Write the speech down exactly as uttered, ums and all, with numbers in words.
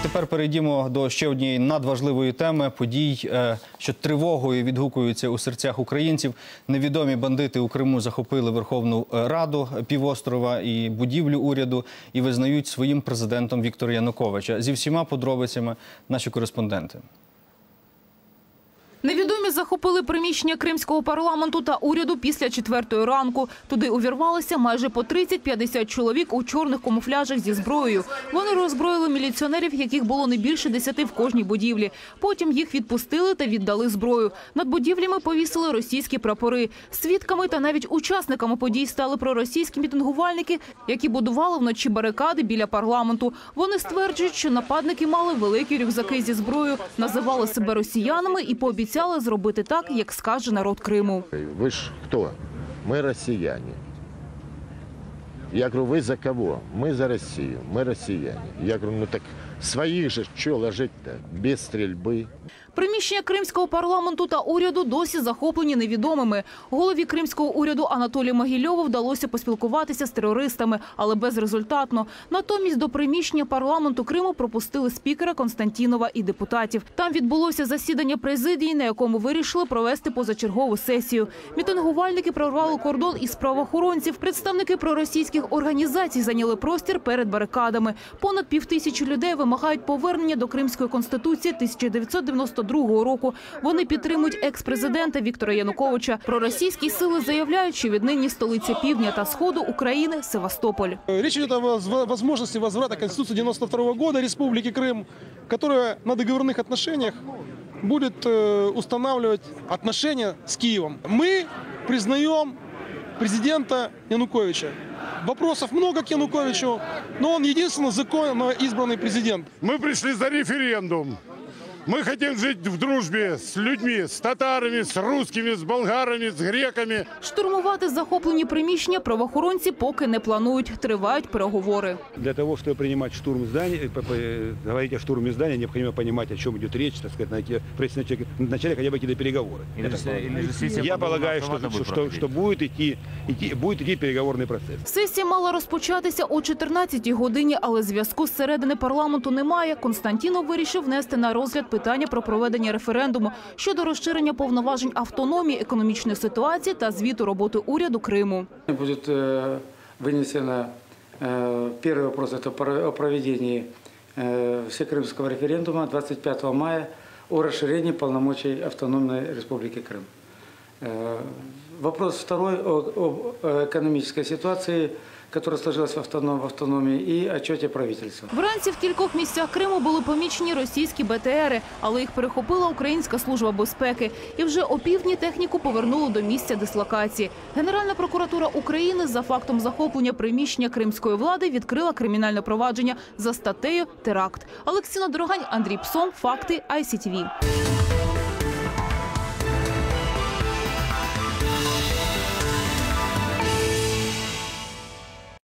тепер перейдімо до ще однієї надважливої теми – подій, що тривогою відгукуються у серцях українців. Невідомі бандити у Криму захопили Верховну Раду півострова і будівлю уряду і визнають своїм президентом Віктора Януковича. Зі всіма подробицями наші кореспонденти. Невідомі захопили приміщення кримського парламенту та уряду після четвертої ранку. Туди увірвалося майже по тридцять-п'ятдесят чоловік у чорних камуфляжах зі зброєю. Вони роззброїли міліціонерів, яких було не більше десяти в кожній будівлі. Потім їх відпустили та віддали зброю. Над будівлями повісили російські прапори. Свідками та навіть учасниками подій стали проросійські мітингувальники, які будували вночі барикади біля парламенту. Вони стверджують, що нападники мали великі рюкзаки зі зброєю, називали себе росіянами і пообіцяли зробити так, як скаже народ Криму. Ви ж хто? Ми росіяни. Я говорю, ви за кого? Ми за Росію, ми росіяни. Я говорю, ну так своїх же що ложить-то? Без стрільби. Приміщення кримського парламенту та уряду досі захоплені невідомими. Голові кримського уряду Анатолію Могильову вдалося поспілкуватися з терористами, але безрезультатно. Натомість до приміщення парламенту Криму пропустили спікера Константінова і депутатів. Там відбулося засідання президії, на якому вирішили провести позачергову сесію. Мітингувальники прорвали кордон із правоохоронців. Представники проросійських організацій зайняли простір перед барикадами. Понад півтисячі людей вимагають повернення до Кримської конституції тисяча дев'ятсот дев'яносто другого року. Вони підтримують екс-президента Віктора Януковича. Проросійські сили заявляють, що віднині столиця півдня та сходу України – Севастополь. Речь идет о возможности возврата Конституции девяносто второго года Республики Крым, которая на договорных отношениях будет устанавливать отношения с Киевом. Мы признаем президента Януковича. Вопросов много к Януковичу, но он единственный законно избранный президент. Мы пришли за референдум. Мы хотим жить в дружбе с людьми, с татарами, с русскими, с болгарами, с греками. Штурмувати захоплені приміщення правоохоронці поки не планують. Тривають переговори. Для того, чтобы принимать штурм здания, говорить о штурме здания, необходимо понимать, о чем идет речь, так сказать, найти, вначале хотя бы какие-то переговоры. Я полагаю, что, что, что, что будет, идти, идти, будет идти переговорный процесс. Сесія мала розпочатися о чотирнадцятій годині, але зв'язку з середини парламенту немає. Константінов вирішив внести на розгляд питання про проведення референдуму щодо розширення повноважень автономії, економічної ситуації та звіту роботи уряду Криму. Буде винесено перший вопрос о проведенні всекримського референдуму двадцять п'ятого мая о розширенні повноважень Автономної Республіки Крим. Вопрос второй о экономической ситуации, которая сложилась в автономии, и отчете правительства. Вранці в кількох місцях Криму були помічені російські Бе Те Ери, але їх перехопила Українська служба безпеки. І вже опівдні техніку повернули до місця дислокації. Генеральна прокуратура України за фактом захоплення приміщення кримської влади відкрила кримінальне провадження за статтею «Теракт». Олексіна Дорогань, Андрій Псом, Факти, Ай Сі Ті Ві.